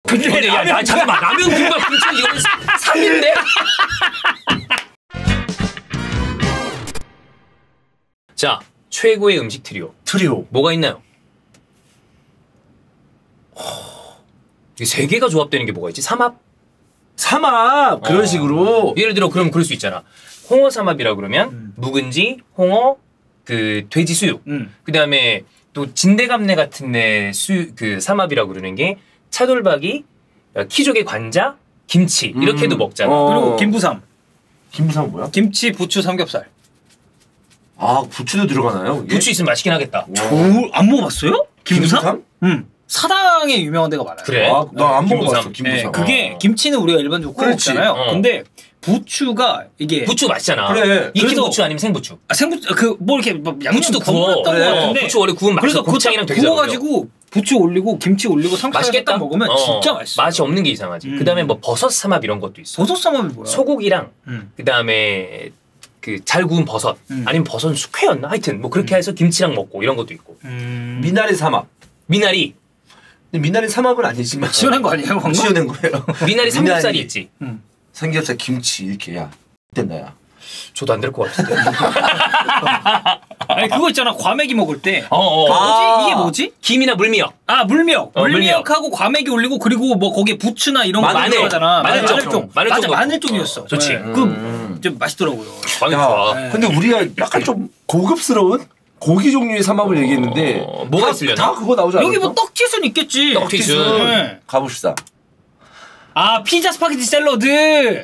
근데 야 잠깐만 라면 김밥 김치 이거는 3인데? 자 최고의 음식 트리오. 뭐가 있나요? 이 세 개가 조합되는 게 뭐가 있지? 삼합 그런 식으로. 예를 들어 그럼 그럴 수 있잖아. 홍어 삼합이라 그러면 묵은지, 홍어, 그 돼지 수육. 그다음에 또 진대감래 같은 데 그 삼합이라고 그러는 게 차돌박이, 키조개 관자, 김치 이렇게도 먹잖아. 그리고 김부삼. 김부삼 뭐야? 김치, 부추, 삼겹살. 아 부추도 들어가나요? 이게? 부추 있으면 맛있긴 하겠다. 안 먹어봤어요? 김부삼? 김부삼? 사당에 유명한 데가 많아요. 그래? 나 안 김부삼. 먹어봤어. 김부삼. 네, 그게 김치는 우리가 일반적으로 구워 그렇지. 먹잖아요. 근데 부추가 이게 부추 맛있잖아. 그래. 익힌 그래서- 부추 아니면 생부추. 생부추 뭐 이렇게 양념 부추도 구워. 것 같은데 부추 원래 구우면 맛있어. 그래서 곱창이랑 되게 잘 어울려. 구워가지고 부추 올리고 김치 올리고 삼겹살 맛있겠다. 딱 먹으면 진짜 맛있어. 맛이 없는 게 이상하지. 그다음에 뭐 버섯 삼합 이런 것도 있어. 버섯 삼합이 뭐야? 소고기랑 음. 그다음에 그 잘 구운 버섯 아니면 버섯 숙회였나? 하여튼 뭐 그렇게 해서 김치랑 먹고 이런 것도 있고. 미나리 삼합. 미나리. 근데 미나리 삼합은 아니지만 지어낸 거 아니에요? 방금? 지어낸 거예요. 미나리 삼겹살이 있지. 삼겹살 김치 이렇게 야 된다 야. 저도 안 될 것 같은데. 아니 그거 있잖아 과메기 먹을 때 아. 이게 뭐지? 김이나 물미역. 아 물미역. 물미역. 물미역하고 과메기 올리고 그리고 뭐 거기에 부추나 이런 거 마늘. 들어가잖아. 마늘종. 맞아 넣고. 마늘종이었어. 좋지. 네. 그좀 맛있더라고요. 아니 좋아. 근데 우리가 약간 좀 고급스러운 고기 종류의 삼합을 얘기했는데 뭐가 다- 있으려나? 다 그거 나오지 않을까? 여기 뭐 떡튀순 있겠지. 떡튀순. 네. 가봅시다. 아 피자 스파게티 샐러드.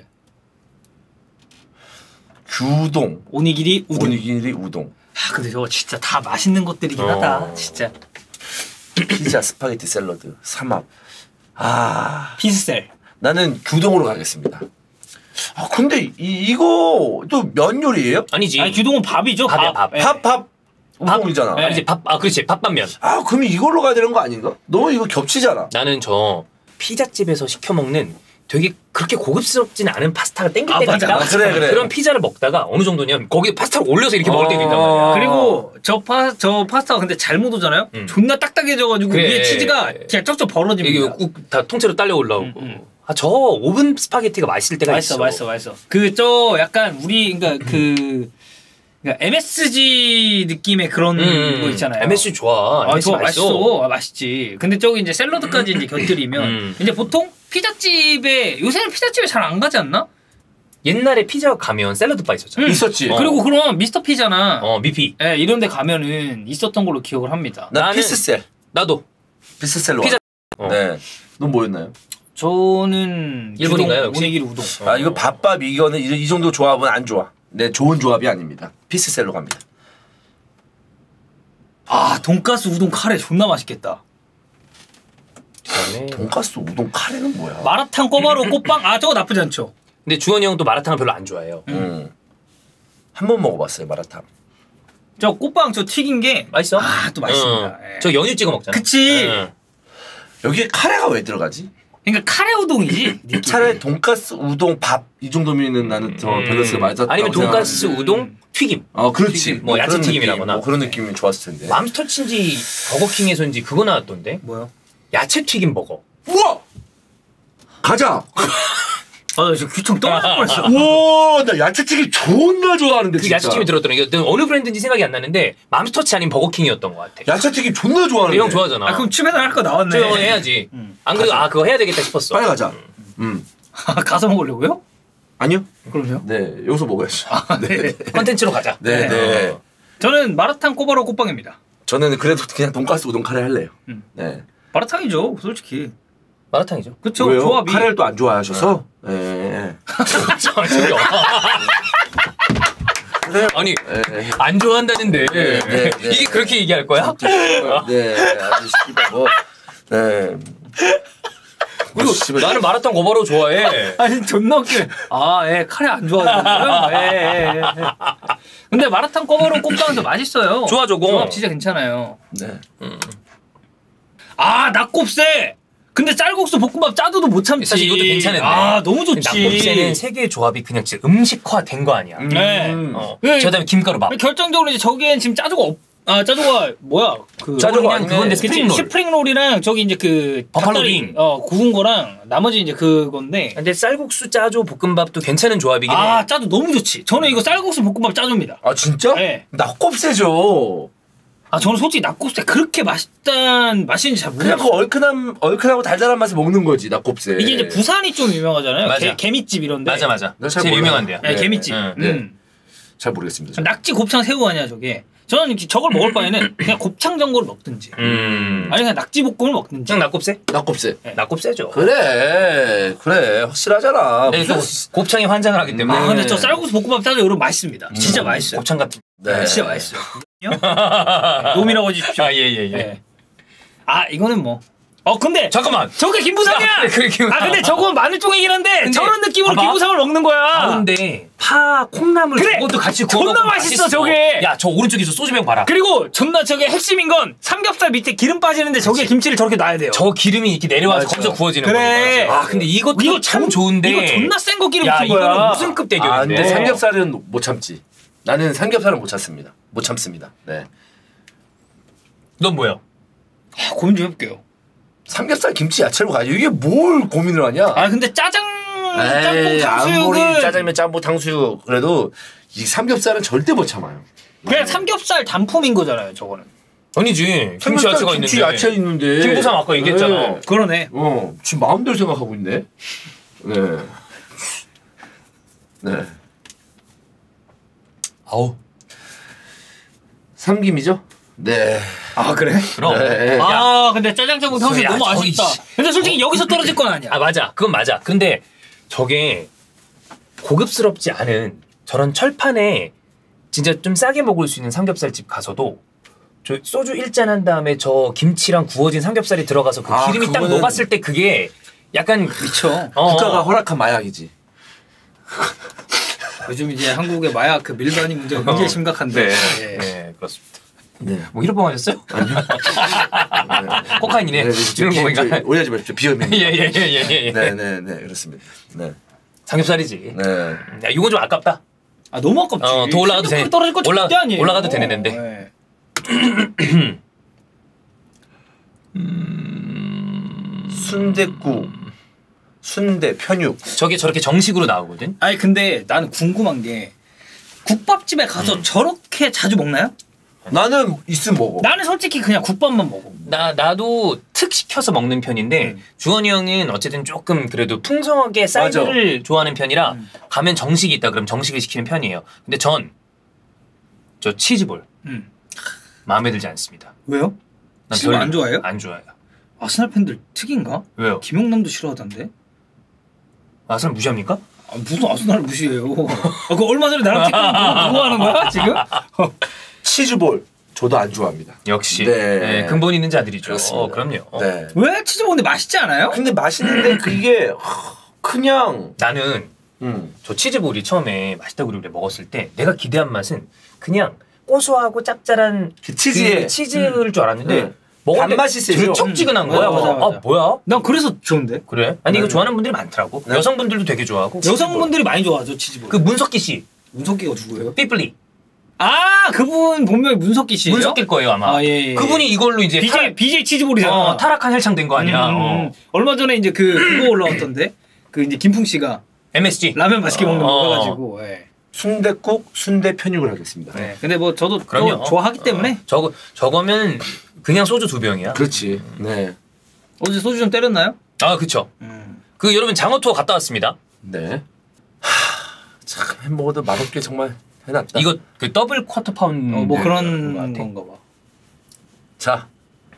규동, 오니기리 우동. 오니기리, 우동, 아 근데 저거 진짜 다 맛있는 것들이긴 하다. 진짜. 피자, 스파게티 샐러드, 삼합. 아 피스셀. 나는 규동으로 가겠습니다. 아 근데 이거 또 면 요리예요? 아니지. 아니 규동은 밥이죠. 밥이야, 밥. 네. 밥 우동이잖아. 아니지 밥. 아 그렇지 밥밥면. 아 그러면 이걸로 가야 되는 거 아닌가? 너 이거 겹치잖아. 나는 저 피자집에서 시켜 먹는 되게 그렇게 고급스럽진 않은 파스타가 땡길 때가 맞아. 있다. 아, 그래. 그런 피자를 먹다가 어느 정도냐면 거기에 파스타를 올려서 이렇게 먹을 때가 있단 말이야. 그리고 저 파스타가 근데 잘못 오잖아요. 존나 딱딱해져가지고 그래. 위에 치즈가 그냥 쩍쩍 이게 벌어집니다. 꾹 다 통째로 딸려 올라오고. 아, 저 오븐 스파게티가 맛있을 때가 있어. 맛있어. 그 저 약간 우리 그러니까 MSG 느낌의 그런 거 있잖아요. MSG 좋아. 아, MSG 좋아, 맛있어. 맛있어. 아, 맛있지. 근데 저기 이제 샐러드까지 이제 곁들이면 이제 보통 피자집에 요새는 피자집에 잘 안 가지 않나? 옛날에 피자 가면 샐러드 바 있었잖아. 있었지. 그리고 그럼 미스터 피자나 미피. 예, 이런 데 가면은 있었던 걸로 기억을 합니다. 나 나는- 피스셀. 나도. 피스셀로. 피자- 네. 넌 뭐였나요? 저는 일본인가요, 규동, 역시? 오니기리 우동. 아 이거 밥밥 이거는 이 정도 조합은 안 좋아. 네 좋은 조합이 아닙니다. 피스셀로 갑니다. 아 돈가스 우동 카레 존나 맛있겠다. 그다음에 돈가스 우동 카레는 뭐야? 마라탕 꼬바로우 꽃빵 아 저거 나쁘지 않죠. 근데 주원이 형도 마라탕을 별로 안 좋아해요. 한 번 먹어봤어요 마라탕. 저 꽃빵 저 튀긴 게 맛있어? 아, 또 맛있습니다. 예. 저 연유 찍어 먹잖아. 그치. 응. 여기에 카레가 왜 들어가지? 그러니까 카레 우동이지. 느낌이. 차라리 돈가스 우동 밥 이 정도면은 나는 더 밸런스가 맞았다고 아니면 돈가스 생각하는데. 우동 튀김. 그렇지. 튀김, 뭐 야채 그런 튀김이라거나. 느낌, 뭐 그런 느낌이 좋았을 텐데. 맘스터치인지 버거킹에서인지 그거 나왔던데. 뭐요? 야채 튀김 버거. 우와! 가자. 아, 나 지금 귀청 떠날 뻔했어. 우와, 나 야채튀김 존나 좋아하는데 그 진짜. 야채 튀김이 들었더니 이게 어느 브랜드인지 생각이 안 나는데 맘스터치 아닌 버거킹이었던 것 같아. 야채튀김 존나 좋아하는데. 형 좋아하잖아. 아, 그럼 춤에서 할 거 나왔네. 저 해야지. 안 그래도 그거 해야 되겠다 싶었어. 빨리 가자. 가서 먹으려고요? 아니요. 그럼요. 네, 여기서 먹어야죠. 네. 컨텐츠로 가자. 네, 네. 저는 마라탕 꼬바로우 꽃빵입니다. 저는 그래도 그냥 돈가스 우동 카레 할래요. 네. 마라탕이죠, 솔직히. 마라탕이죠. 그쵸, 왜요? 조합이. 카레를 또 안 좋아하셔서. 네. 저기요. 아니 안 좋아한다는데 네. 이게 그렇게 얘기할 거야? 네, 아주 씨발 뭐. 네. 그리고 나는 마라탕 고바로 좋아해. 아니, 존나 웃겨. 아, 예, 카레 안 좋아하잖아요. 예. 근데 마라탕 꼬바로우 꽃빵도 맛있어요. 좋아, 저거. 조합 진짜 괜찮아요. 네. 아, 낙곱새! 근데 쌀국수 볶음밥 짜도도 못 참지. 사실 이것도 괜찮은데. 아, 너무 좋지. 낙곱새는 세 개의 조합이 그냥 진짜 음식화 된 거 아니야. 네. 그다음에 김가루 밥. 결정적으로 이제 저기엔 지금 짜조가 짜조가 뭐야? 그 짜조가 그냥 그건데 스프링 롤. 스프링 롤이랑 저기 이제 그 버팔로 닭다리, 윙. 구운 거랑 나머지 이제 그건데. 근데 쌀국수 짜조 볶음밥도 괜찮은 조합이긴 해. 짜조 너무 좋지. 저는 이거 쌀국수 볶음밥 짜조입니다. 아 진짜? 네. 낙곱새죠. 저는 솔직히 낙곱새 그렇게 맛있는지 잘 그냥 모르겠어요. 그 얼큰하고 달달한 맛을 먹는 거지 낙곱새. 이게 이제 부산이 좀 유명하잖아요. 맞아. 개미집 이런데. 맞아. 잘 제일 몰라요. 유명한데요. 네, 개미집. 네. 잘 모르겠습니다. 낙지 곱창 새우 아니야 저게. 저는 이렇게 저걸 먹을 바에는 그냥 곱창 전골을 먹든지. 아니 그냥 낙지 볶음을 먹든지. 그냥 낙곱새? 낙곱새. 네. 낙곱새죠. 그래 확실하잖아. 네, 또 곱창이 환장을 하기 때문에. 근데 저 쌀국수 볶음밥 짜조 여러분 맛있습니다. 진짜 맛있어요. 곱창 같은. 네. 진짜 맛있어요. 놈이라고 해주십시오. 예. 네. 이거는 뭐. 근데 잠깐만. 저게 김부상이야. 그래, 근데 저건 마늘종이긴 한데 근데 저런 느낌으로 봐봐. 김부상을 먹는 거야. 가운데 파, 콩나물 그래! 그것도 같이 구워 존나 먹으면 맛있어, 저게! 야, 저 오른쪽에서 소주병 봐라. 그리고 존나 저게 핵심인 건 삼겹살 밑에 기름 빠지는데 저게 김치를 저렇게 놔야 돼요. 저 기름이 이렇게 내려와서 맞아. 거기서 구워지는 그래. 거야. 근데 이것도 참 좋은데. 이거 존나 센 거 기름 야, 준 거야. 이거는 무슨 급 대결인데. 근데 삼겹살은 못 참지. 나는 삼겹살은 못 참습니다. 못 참습니다. 네. 넌 뭐야? 고민 좀 해볼게요. 삼겹살 김치 야채로 가야지. 이게 뭘 고민을 하냐? 근데 짬뽕 아무리 탕수육은 짜장면 짬뽕 탕수육 그래도 이 삼겹살은 절대 못 참아요. 그냥 삼겹살 단품인 거잖아요. 저거는. 아니지. 김치 야채가 있는데. 김치 야채 있는데. 김부상 아까 얘기했잖아. 네. 그러네. 지금 마음대로 생각하고 있네. 네. 아우. 삼김이죠? 네. 그래? 그럼. 네. 근데 짜장 짬뽕 탕수육 야, 너무 저기 아쉽다. 근데 솔직히 여기서 떨어질 건 아니야. 맞아. 그건 맞아. 근데 저게 고급스럽지 않은 저런 철판에 진짜 좀 싸게 먹을 수 있는 삼겹살집 가서도 저 소주 1잔 한 다음에 저 김치랑 구워진 삼겹살이 들어가서 그 기름이 딱 그거는- 녹았을 때 그게 약간 미쳐. 국가가 허락한 마약이지. 요즘 이제 한국의 마약 그 밀반이 문제가 굉장히 심각한데. 네, 그렇습니다. 네. 뭐 이런 거 하셨어요? 코카인이네. 이런 거 보니까. 오해하지 마십시오. 비염입니다. 예. 네, 그렇습니다. 네. 삼겹살이지. 네. 야, 이건 좀 아깝다. 너무 아깝지. 더 올라가도 돼. 떨어질 거 절대 아니에요. 올라가도 되는데. 네. 순댓국, 순대, 편육. 저게 저렇게 정식으로 나오거든. 근데 나는 궁금한 게 국밥집에 가서 저렇게 자주 먹나요? 나는 있으면 먹어. 나는 솔직히 그냥 국밥만 먹어. 나도 특 시켜서 먹는 편인데 주원이 형은 어쨌든 조금 그래도 풍성하게 사이드를 좋아하는 편이라 가면 정식이 있다 그러면 정식을 시키는 편이에요. 근데 저 치즈볼 마음에 들지 않습니다. 왜요? 난 치즈볼 별로 안 좋아해요? 안 좋아해요. 아스날 팬들 특인가? 왜요? 김용남도 싫어하던데. 아스날 무시합니까? 무슨 아스날 무시해요. 그 얼마 전에 나랑 찍고 그거 하는 거야 지금? 치즈볼 저도 안 좋아합니다. 역시 네. 근본 있는 자들이죠. 그렇습니다. 그럼요. 네. 왜 치즈볼 근데 맛있지 않아요? 근데 맛있는데 그게 그냥 나는 저 치즈볼이 처음에 맛있다고 그래 먹었을 때 내가 기대한 맛은 그냥 고소하고 짭짤한 그 치즈에 그 치즈일 줄 알았는데 먹었는데 단맛이 세죠. 들쩍지근한 거야. 맞아. 뭐야? 난 그래서 좋은데. 그래? 아니 이거 좋아하는 분들이 많더라고. 네. 여성분들도 되게 좋아하고. 여성분들이 많이 좋아하죠 치즈볼. 그 문석기 씨, 문석기가 누구예요? 삐플리. 그분 본명이 문석기 씨예요? 문석기일 거예요 아마. 예. 그분이 이걸로 이제 BJ 치즈볼이잖아. 타락한 혈창 된 거 아니야. 얼마 전에 이제 그거 올라왔던데. 그 이제 김풍 씨가 MSG. 라면 맛있게 먹는 거 해가지고. 예. 순댓국, 순대 편육을 하겠습니다. 네. 근데 뭐 저도 그럼요. 그거 좋아하기 때문에. 저거면 그냥 소주 2병이야. 그렇지. 네. 어제 소주 좀 때렸나요? 그쵸. 그 여러분 장어 투어 갔다 왔습니다. 네. 참 햄버거도 맛없게 정말 해놨다. 이거 그 더블 쿼터 파운드 뭐 그런 건가 봐. 자,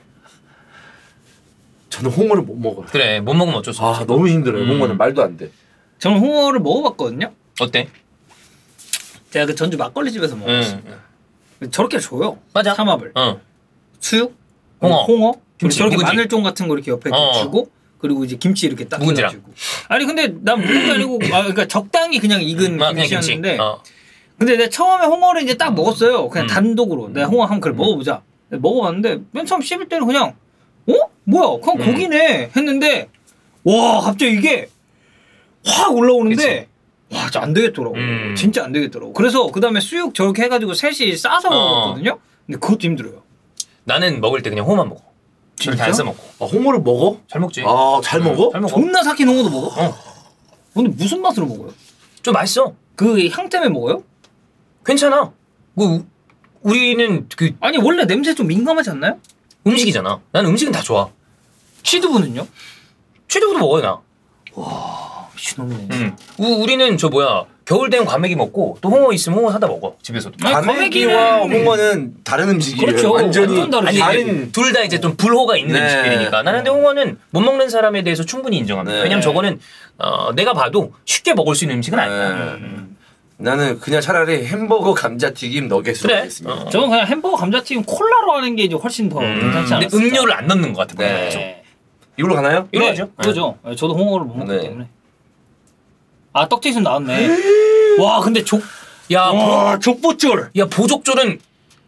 저는 홍어를 못 먹어요. 그래 못 먹으면 어쩔 수 없어. 너무 힘들어요. 홍어는 말도 안 돼. 저는 홍어를 먹어봤거든요. 어때? 제가 그 전주 막걸리 집에서 먹었습니다. 저렇게 줘요. 맞아. 삼합을. 수육, 홍어. 그리고 저렇게 묵은지. 마늘종 같은 거 이렇게 옆에 이렇게 주고 그리고 이제 김치 이렇게 딱 묵은지랑. 해가지고. 아니 근데 난 묵은지 아니고 그러니까 적당히 그냥 익은 그냥 김치였는데. 김치. 근데 내가 처음에 홍어를 이제 딱 먹었어요. 그냥 단독으로. 내가 홍어 한번 그래 먹어보자. 먹어봤는데 맨 처음 씹을 때는 그냥 뭐야? 그냥 고기네 했는데 와 갑자기 이게 확 올라오는데 와 진짜 안 되겠더라고. 진짜 안 되겠더라고. 그래서 그 다음에 수육 저렇게 해가지고 셋이 싸서 먹었거든요. 근데 그것도 힘들어요. 나는 먹을 때 그냥 홍어만 먹어. 그렇게 안 써먹고. 아, 홍어를 먹어? 잘 먹지. 아, 잘 먹어? 잘 먹어. 존나 삭힌 홍어도 먹어? 어. 근데 무슨 맛으로 먹어요? 좀 맛있어. 그 향 때문에 먹어요? 괜찮아. 우리는 그 아니 원래 냄새 좀 민감하지 않나요? 음식이잖아. 나는 음식은 다 좋아. 취두부는요? 취두부도 먹어요 나. 와 미친놈이네. 우리는 저 뭐야 겨울 되면 과메기 먹고 또 홍어 있으면 홍어 사다 먹어 집에서도. 아니, 과메기와 홍어는 다른 음식이에요. 그렇죠. 완전히 완전 다르지. 다른. 둘 다 이제 좀 불호가 있는 네. 음식들이니까. 나는 근데 홍어는 못 먹는 사람에 대해서 충분히 인정합니다. 네. 왜냐면 저거는 내가 봐도 쉽게 먹을 수 있는 음식은 아니야. 나는 그냥 차라리 햄버거 감자튀김 너겟으로 그래. 하겠습니다. 저는 그냥 햄버거 감자튀김 콜라로 하는 게 이제 훨씬 더 괜찮지 근데 않았을까? 음료를 안 넣는 것 같아. 네. 네. 이걸로 가나요? 이거 네, 하죠. 그거죠. 저도 홍어를 못 먹기 네. 때문에. 아 떡튀순 나왔네. 와 근데 야, 족보쫄. 야 보족졸은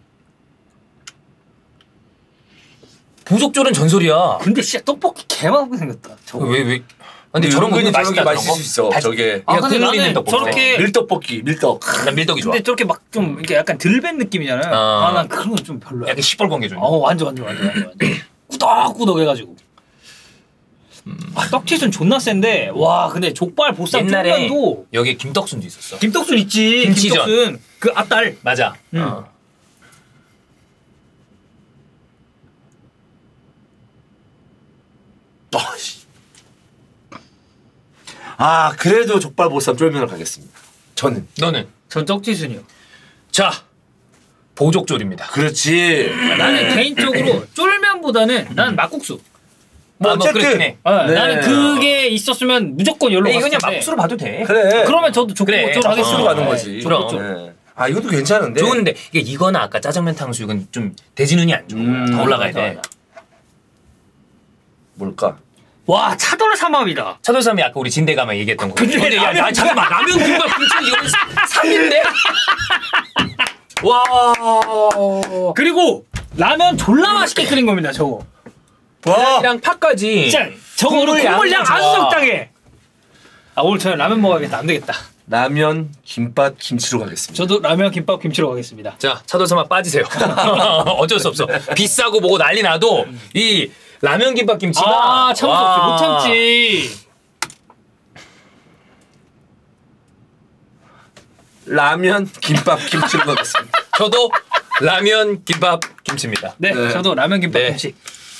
전설이야. 근데 진짜 떡볶이 개맛없게 생겼다. 저거. 왜? 근데 저런 거 은근히 저런 게 맛있다. 맛있을 수 있어. 저게 아 야, 근데 국물 있는 나는 떡볶이. 저렇게 밀떡볶이, 밀떡. 난 밀떡이 좋아. 근데 저렇게 막 좀 이렇게 약간 들밴 느낌이잖아요. 아. 난 그런 건 좀 별로야. 약간 시뻘건 게 좋네. 완전. 꾸덕꾸덕 해가지고. 아, 떡튀순 존나 센데 와 근데 족발 보쌈 옛날에 쫄면도 여기 김떡순도 있었어. 김떡순 있지. 김치전. 김떡순 그 앞달. 맞아. 아, 그래도 족발보쌈 쫄면을 가겠습니다. 저는. 너는? 전 떡튀순이요. 자 보족졸입니다. 그렇지. 나는 개인적으로 쫄면보다는 난 막국수. 뭐 어쨌든. 그렇긴 해. 네. 나는 그게 있었으면 무조건 열로 이거 갔을 그냥 텐데. 막수로 봐도 돼. 그래. 그러면 저도 그래, 족보쫄 하겠습니다. 막국수로 가는 거지. 그럼. 네. 아, 이것도 괜찮은데. 좋은데 이거나 아까 짜장면 탕수육은 좀 돼지눈이 안 좋은 거야. 더 올라가야 돼. 맞아. 뭘까? 와 차돌 삼합이다. 차돌삼이 아까 우리 진대가만 얘기했던 거. 근데 야, 잠깐만 라면 김밥 김치 이거는 3인데? 와. 그리고 라면 졸라 맛있게 끓인 겁니다 저거. 계란이랑 파까지. 진짜 저거는 국물량 아주 적당해. 아 오늘 저는 라면 먹어야겠다. 안 되겠다. 라면, 김밥, 김치로 가겠습니다. 저도 라면 김밥 김치로 가겠습니다. 자 차돌삼아 빠지세요. 어쩔 수 없어. 비싸고 뭐고 난리 나도 이 라면 김밥 김치가 아 참을 수 없지. 못 참지. 라면, 김밥, 김치로 가겠습니다. 저도 라면 김밥 김치입니다. 네, 네. 저도 라면 김밥 네. 김치.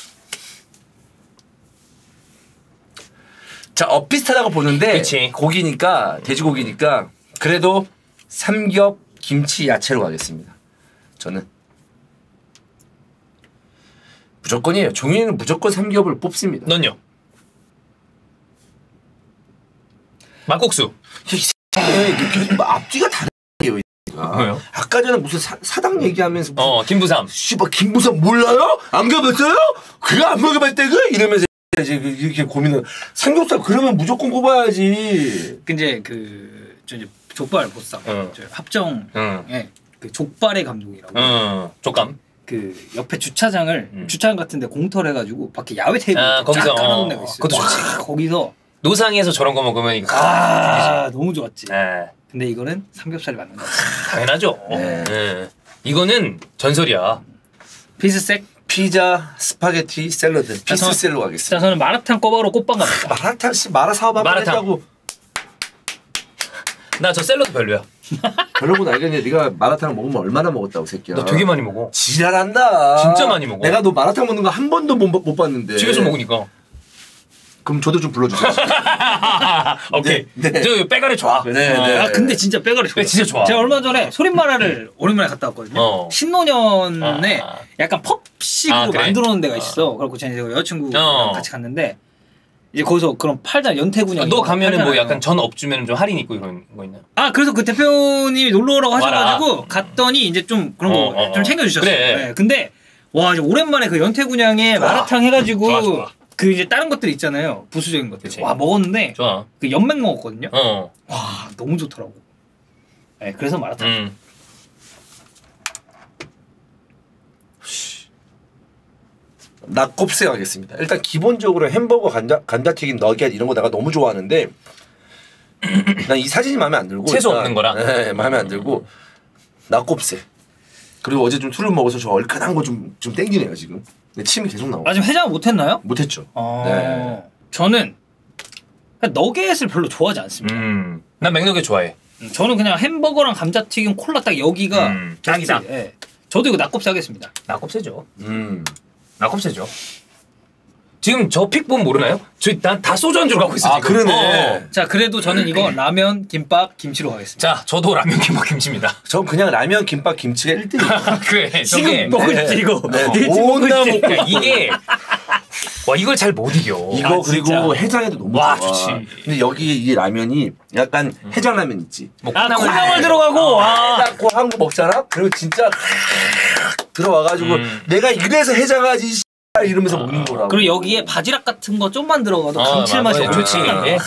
자, 비슷하다고 보는데 그치. 고기니까 돼지고기니까 그래도 삼겹, 김치, 야채로 가겠습니다. 저는 무조건이에요. 종이는 무조건 삼겹을 뽑습니다. 넌요? 막국수. 앞뒤가 다르게요. 왜요? 아까 전에 무슨 사당 얘기하면서 무슨 김부삼. 씨발 김부삼 몰라요? 안 가봤어요? 그거 안 먹어봤대 그? 이러면서 이제 이렇게 고민을 삼겹살 그러면 무조건 꼽아야지. 근데 저 이제 족발 보쌈 저 합정에 그 족발의 감독이라고. 족감. 그 옆에 주차장을 주차장 같은데 공터를 해가지고 밖에 야외 테이블 거기서 깔아놓은 데가 있어요. 그것도 좋지. 거기서 노상에서 저런 거 먹으면 이거 너무 좋았지. 네. 근데 이거는 삼겹살이 맞는 거야. 당연하죠. 네. 이거는 전설이야. 피스색. 피자, 스파게티, 샐러드, 피스셀로 가겠습니다. 자 저는 마라탕 꼬바로 꽃빵 갑니다. 마라탕 씨 마라 사업 한번 마라탕. 했다고. 나 저 샐러드 별로야. 별로군 알겠네. 네가 마라탕을 먹으면 얼마나 먹었다고 새끼야. 너 되게 많이 먹어. 지랄한다. 진짜 많이 먹어. 내가 너 마라탕 먹는 거 한 번도 못 봤는데. 집에서 먹으니까. 그럼 저도 좀 불러주세요. 오케이. 네. 저 빼가리 좋아. 네. 아 근데 진짜 빼가리 좋아. 진짜 좋아. 제가 얼마 전에 소림마라를 오랜만에 갔다 왔거든요. 신노년에 약간 펍식으로 그래? 만들어 놓은 데가 있어. 그래갖고 제가 이제 여자친구랑 같이 갔는데 이제 거기서 그런 팔자 연태군요. 너 가면은 뭐 약간 전 업주면 좀 할인 있고 이런 거 있나? 아 그래서 그 대표님이 놀러 오라고 하셔가지고 갔더니 이제 좀 그런 거 좀 챙겨주셨어요. 그래. 네, 근데 와 이제 오랜만에 그 연태군양에 마라탕 해가지고 좋아. 그 이제 다른 것들 있잖아요. 부수적인 것들. 그치. 와 먹었는데 좋아. 그 연맥 먹었거든요. 어. 와 너무 좋더라고. 네, 그래서 마라탕. 낙곱새 가겠습니다. 일단 기본적으로 햄버거, 감자튀김, 너겟 이런 거 내가 너무 좋아하는데 난 이 사진이 마음에 안 들고 채소 일단, 없는 거라? 네, 마음에 안 들고 낙곱새. 그리고 어제 좀 술을 먹어서 저 얼큰한 거 좀 땡기네요 지금. 근데 침이 계속 나와. 아 지금 해장을 못했나요? 못했죠. 네. 저는 너겟을 별로 좋아하지 않습니다. 난 맥너겟 좋아해. 저는 그냥 햄버거랑 감자튀김 콜라 딱 여기가 딱이다. 예. 저도 이거 낙곱새 하겠습니다. 낙곱새죠. 낙곱새죠. 지금 저 픽본 모르나요? 난 다 소주 안주로 가고 있어. 아 지금. 그러네. 자 그래도 저는 이거 라면, 김밥, 김치로 가겠습니다. 자, 저도 라면, 김밥, 김치입니다. 전 그냥 라면, 김밥, 김치가 1등이에요. 그래. 지금 먹을지 이거. 온나 먹고 그러니까 이게 와 이걸 잘 못 이겨. 이거 야, 그리고 진짜. 해장에도 너무 와, 좋아. 좋지. 근데 여기 이 라면이 약간 해장 라면 있지. 뭐 아 콩나물 들어가고. 와. 해장고 한 거 먹잖아. 그리고 진짜 들어와가지고 내가 이래서 해장하지 이러면서 먹는 거라고. 그리고 여기에 바지락 같은 거 좀만 들어가도 감칠맛이 맞아요. 좋지. 엄청나. 예.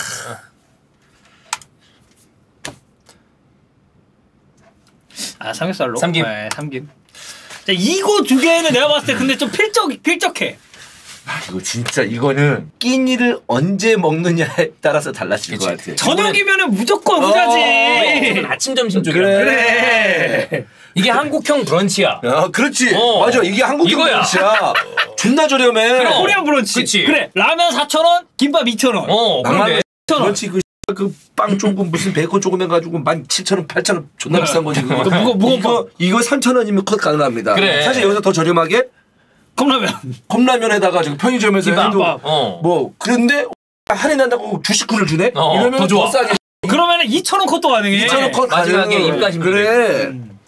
아 삼겹살로. 삼김. 네, 삼김. 자 이거 두 개는 내가 봤을 때 근데 좀 필적해. 아, 이거 진짜 이거는 끼니를 언제 먹느냐에 따라서 달라질 것 같아. 저녁이면은 무조건 후자지. 아침 점심 쪽이야. 그래. 이게 한국형 브런치야. 그렇지. 맞아. 이게 한국 이거야. 브런치야. 존나 저렴해. 코리안 브런치. 그치. 그래 라면 4,000원, 김밥 2,000원. 그런데 브런치 그빵 조금 무슨 베이컨 조금 해가지고 17,000원, 8,000원 존나 비싼 거지. 그거. 이거 3,000원이면 컷 가능합니다. 그래. 사실 여기서 더 저렴하게 컵라면에다가 지금 편의점에서 김밥. 해도 뭐 그런데 할인한다고 주식구를 주네? 이러면 더 좋아. 싸게. 그러면은 2,000원 컷도 가능해. 2,000원 컷 마지막에 가능. 입까지 그래.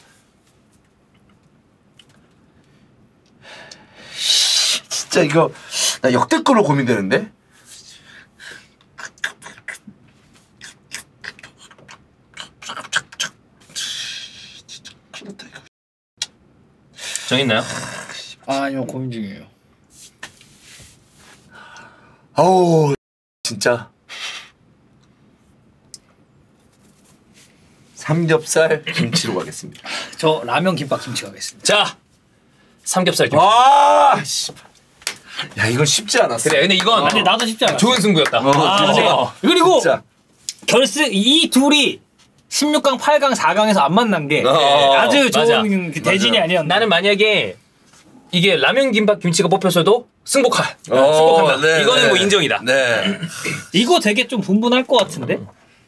진짜 이거 나 역대급으로 고민되는데? 정했나요? 아니요 고민 중이에요. 아우 진짜 삼겹살 김치로 가겠습니다. 저 라면, 김밥, 김치 가겠습니다. 자, 삼겹살 김치. 아, 씨. 야 이건 쉽지 않았어. 그래, 근데 이건 근데 나도 쉽지 않아. 좋은 승부였다. 그리고 진짜. 결승 이 둘이 16강, 8강, 4강에서 안 만난 게 아주 좋은 그 대진이 아니었나. 나는 만약에 이게 라면, 김밥, 김치가 뽑혔어도 승복한다. 네, 이거는 네. 뭐 인정이다. 네. 이거 되게 좀 분분할 것 같은데.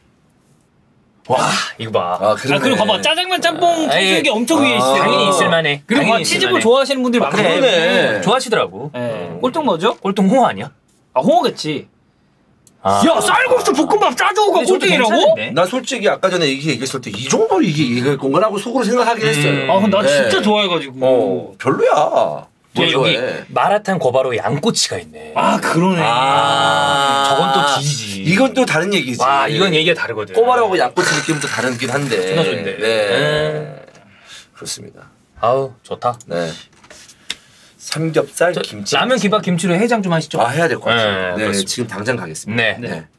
와, 이거 봐. 아, 그러네. 그리고 봐봐 짜장면, 짬뽕, 탕수육이 엄청 위에 있어. 당연히 있을만해. 그리고 당연히 치즈볼 있을만해. 좋아하시는 분들이 많거든요. 그러네. 좋아하시더라고. 꼴등 뭐죠? 꼴등 홍어 아니야? 아 홍어겠지. 아. 야 쌀국수 볶음밥 짜조가 근데 저도 꼴등이라고? 괜찮은데? 나 솔직히 아까 전에 얘기했을 때 이 정도 이게 이걸 건가라고 속으로 생각하긴 했어요. 아 근데 나 네. 진짜 좋아해가지고. 별로야. 여기 좋아해. 마라탕 고바로 양꼬치가 있네. 아 그러네. 저건 또 뒤지지. 이건 또 다른 얘기지. 와, 이건 얘기가 다르거든. 꼬바라고 양꼬치 느낌은 또 다르긴 한데. 존나 좋은데. 네. 그렇습니다. 아우, 좋다. 네. 삼겹살 김치. 라면, 김밥, 김치로 해장 좀 하시죠. 아 해야 될 것 같아요. 네, 네, 그렇습니다. 지금 당장 가겠습니다. 네. 네.